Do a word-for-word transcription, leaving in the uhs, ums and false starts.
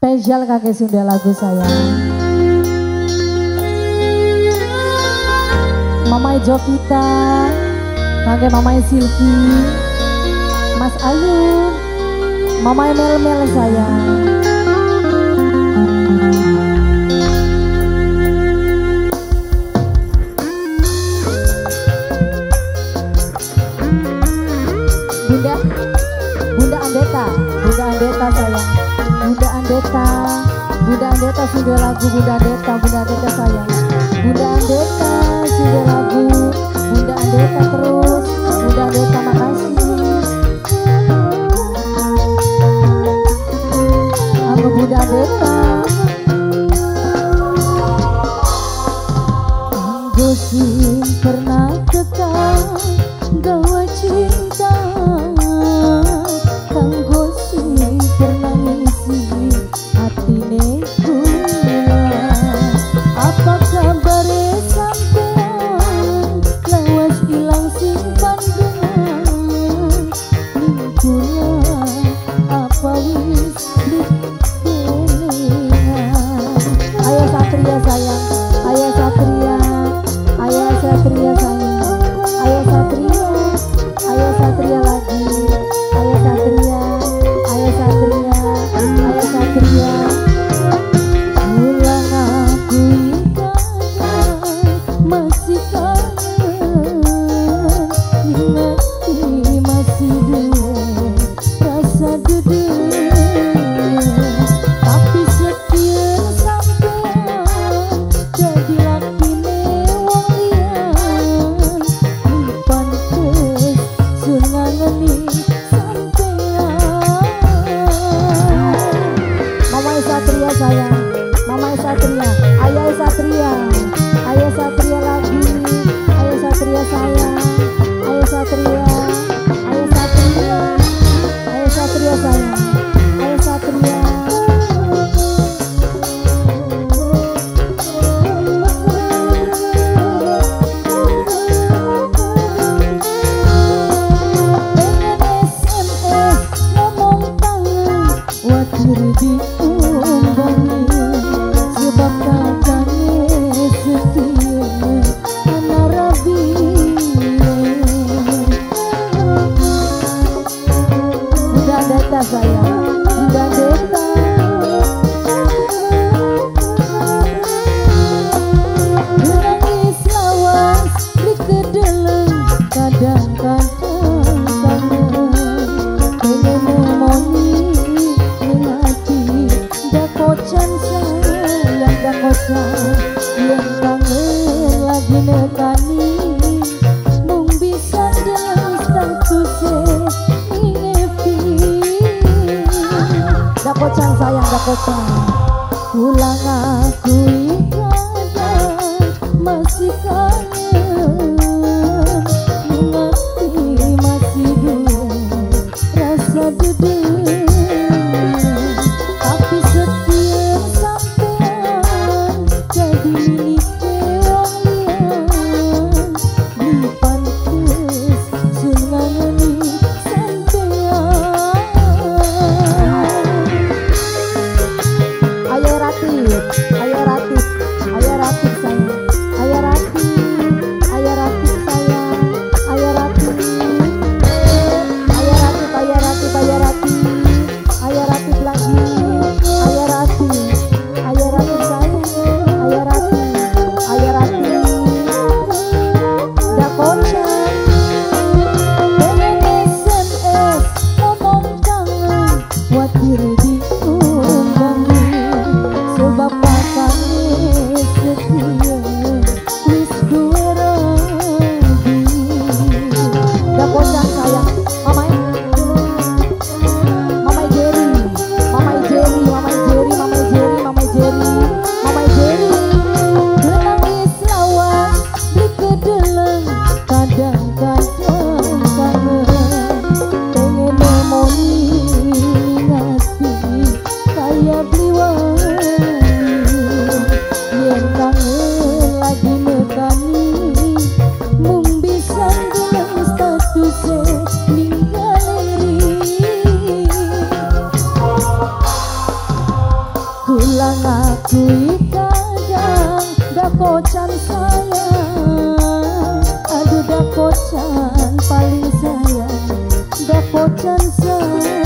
Spesial kakek Sunda lagu saya. Mamai Jovita, kakek Mamai Silvi, Mas Ayu, Mamai Mel-Mel saya. Bunda, Bunda Andeta, Bunda Andeta sayang. Bunda Andeta, Bunda Andeta sudah lagu Bunda Andeta, Bunda Andeta sayang. Bunda Andeta sudah lagu, Bunda Andeta terus, Bunda Andeta makasih. Aku Bunda Andeta. Gosin pernah kekal gawa cinta, Kang Gosin pernah ngisi hati nekula. Apa kabar sampean lawas ilang simpan dengan nikula. Apa wis dikelingan. Ayo Satria sayang, ayo Satria, ayo Satria sayang, ayo Satria, ayo Satria lagi, ayo Satria, ayo Satria, ayo Satria. Pulang aku ikatan masih kangen, hati masih dua rasa dedek. Tapi setia sampean jadi lakine wong liyan, pantes sun ngangeni sampean. Mamai Satria sayang, Mamai Satria, ayo Satria, ayo Satria lagi, ayo Satria sayang, ayo Satria, ayo Satria, ayo Satria sayang, ayo Satria. Pengen S M S ngomong tangan watir diumbangi, sebab kakaknya setia anak rabi. Bunda Andeta sayang, Bunda Andeta. Nangis lawas dikedeleng, kadang-kadang kangen. Pengen nemoni ning hati, dakocan sayang dakocan. Yang kangen lagi nekani, mung bisa dan statusnya ngepi. Dakocan sayang dakocan. Pulang aku ikatan masih kangen, hati masih dua rasa dedek. Tapi setia sampean jadi milik wong liyan, di pantes sun ngangeni sampean. Ayo Ratih, ayo Ratih, ayo Ratih sayang, ayo Ratih, ayo Ratih sayang, ayo Ratih, ayo Ratih, ayo Ratih, ayo Ratih. kui kadang dakocan sayang, aduh dakocan paling sayang, dakocan sayang.